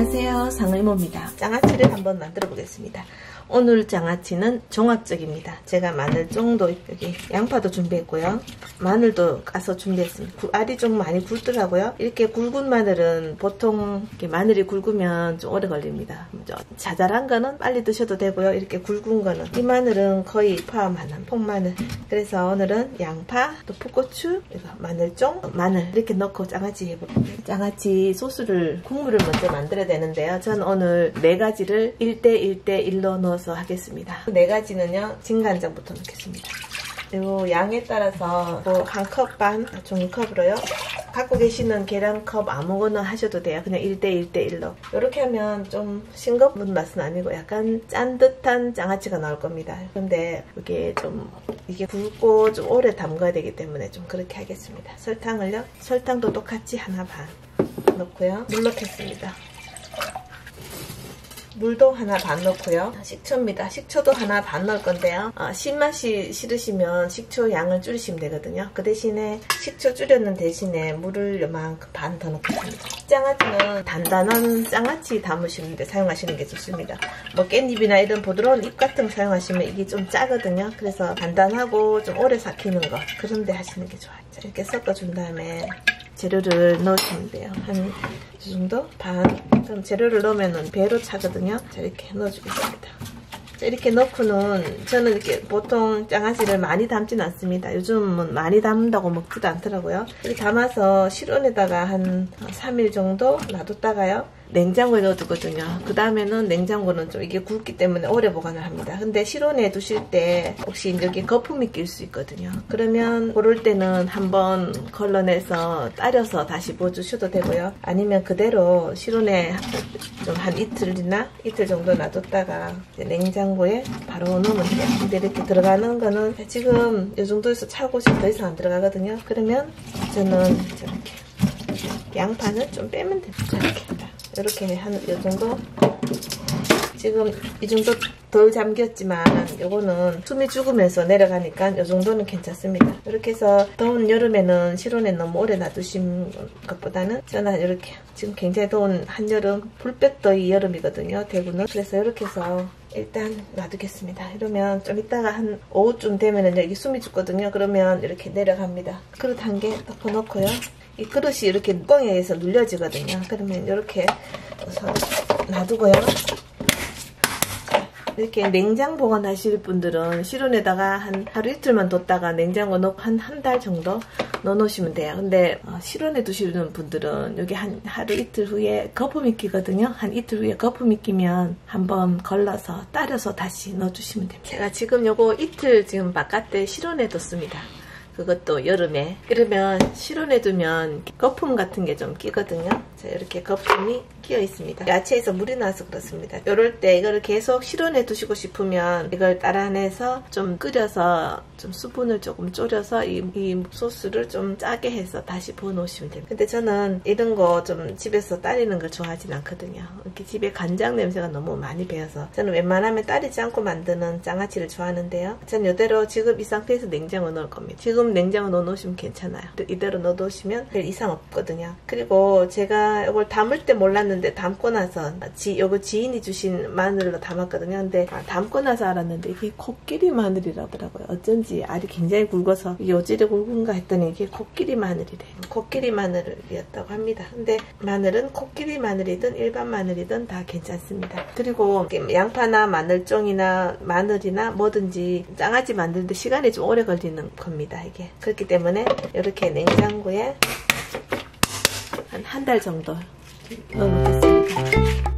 안녕하세요, 상의모입니다. 장아찌를 한번 만들어 보겠습니다. 오늘 장아찌는 종합적입니다. 제가 마늘쫑도 여기 양파도 준비했고요. 마늘도 까서 준비했습니다. 알이 좀 많이 굵더라고요. 이렇게 굵은 마늘은 보통 이렇게 마늘이 굵으면 좀 오래 걸립니다. 자잘한 거는 빨리 드셔도 되고요. 이렇게 굵은 거는 이 마늘은 거의 포함하는 통마늘. 그래서 오늘은 양파, 또 풋고추, 마늘쫑, 마늘 이렇게 넣고 장아찌 해볼게요. 장아찌 소스를 국물을 먼저 만들어야 되는데요. 저는 오늘 4가지를 1대1대1로 넣어서 하겠습니다. 4가지는요, 진간장부터 넣겠습니다. 그리고 양에 따라서 한 컵 반, 종이컵으로요. 갖고 계시는 계량컵 아무거나 하셔도 돼요. 그냥 1대1대1로. 이렇게 하면 좀 싱겁은 맛은 아니고 약간 짠 듯한 장아찌가 나올 겁니다. 그런데 이게 굵고 좀 오래 담가야 되기 때문에 좀 그렇게 하겠습니다. 설탕을요. 설탕도 똑같이 하나 반 넣고요. 물 넣겠습니다. 물도 하나 반 넣고요. 식초입니다. 식초도 하나 반 넣을 건데요. 신맛이 싫으시면 식초 양을 줄이시면 되거든요. 그 대신에 식초 줄였는 대신에 물을 요만큼 반 더 넣겠습니다. 장아찌는 단단한 장아찌 담으시는데 사용하시는 게 좋습니다. 뭐 깻잎이나 이런 부드러운 잎 같은 거 사용하시면 이게 좀 짜거든요. 그래서 단단하고 좀 오래 삭히는 거 그런 데 하시는 게 좋아요. 자, 이렇게 섞어준 다음에 재료를 넣으시면 돼요. 한 이 정도? 반. 그럼 재료를 넣으면 배로 차거든요. 자, 이렇게 넣어주겠습니다. 자, 이렇게 넣고는 저는 이렇게 보통 장아찌를 많이 담지는 않습니다. 요즘은 많이 담는다고 먹지도 않더라고요. 이렇게 담아서 실온에다가 한 3일 정도 놔뒀다가요. 냉장고에 넣어두거든요. 그 다음에는 냉장고는 좀 이게 굵기 때문에 오래 보관을 합니다. 근데 실온에 두실 때 혹시 여기 거품이 낄 수 있거든요. 그러면 그럴 때는 한번 걸러내서 따려서 다시 부어주셔도 되고요. 아니면 그대로 실온에 좀 한 이틀 정도 놔뒀다가 냉장고에 바로 넣으면 돼요. 근데 이렇게 들어가는 거는 지금 이 정도에서 차고 더 이상 안 들어가거든요. 그러면 저는 저렇게 양파는 좀 빼면 됩니다. 이렇게 한 이 정도. 지금 이 정도 덜 잠겼지만 요거는 숨이 죽으면서 내려가니까 이 정도는 괜찮습니다. 이렇게 해서 더운 여름에는 실온에 너무 오래 놔두신 것보다는 저는 이렇게 지금 굉장히 더운 한여름 불볕더위 여름이거든요. 대구는. 그래서 이렇게 해서 일단 놔두겠습니다. 이러면 좀 이따가 한 오후쯤 되면은 여기 숨이 죽거든요. 그러면 이렇게 내려갑니다. 그릇 한 개 덮어놓고요. 이 그릇이 이렇게 뚜껑에 의해서 눌려지거든요. 그러면 이렇게 놔두고요. 이렇게 냉장 보관하실 분들은 실온에다가 한 하루 이틀만 뒀다가 냉장고 넣고 한 달 정도 넣어놓으시면 돼요. 근데 실온에 두시는 분들은 여기 한 하루 이틀 후에 거품이 끼거든요. 한 이틀 후에 거품이 끼면 한번 걸러서 따려서 다시 넣어주시면 됩니다. 제가 지금 요거 이틀 지금 바깥에 실온에 뒀습니다. 그것도 여름에. 그러면 실온에 두면 거품 같은 게 좀 끼거든요. 자, 이렇게 거품이 끼어 있습니다. 야채에서 물이 나서 그렇습니다. 이럴 때 이거를 계속 실온에 두시고 싶으면 이걸 따라내서 좀 끓여서 좀 수분을 조금 졸여서 이 소스를 좀 짜게 해서 다시 부어 놓으시면 됩니다. 근데 저는 이런 거 좀 집에서 따리는 걸 좋아하진 않거든요. 이렇게 집에 간장 냄새가 너무 많이 배어서 저는 웬만하면 따리지 않고 만드는 장아찌를 좋아하는데요. 저는 이대로 지금 이 상태에서 냉장고에 넣을 겁니다. 지금 냉장고에 넣어놓으시면 괜찮아요. 이대로 넣어놓으시면 별 이상 없거든요. 그리고 제가 이걸 담을 때 몰랐는데 담고 나서 요거 지인이 주신 마늘로 담았거든요. 근데 담고 나서 알았는데 이게 코끼리 마늘이라고 하더라고요. 어쩐지 알이 굉장히 굵어서 이게 어찌래 굵은가 했더니 이게 코끼리 마늘이래요. 코끼리 마늘이었다고 합니다. 근데 마늘은 코끼리 마늘이든 일반 마늘이든 다 괜찮습니다. 그리고 양파나 마늘쫑이나 마늘이나 뭐든지 장아찌 만드는데 시간이 좀 오래 걸리는 겁니다. 이게 그렇기 때문에 이렇게 냉장고에 한 달 정도 넣어놓겠습니다.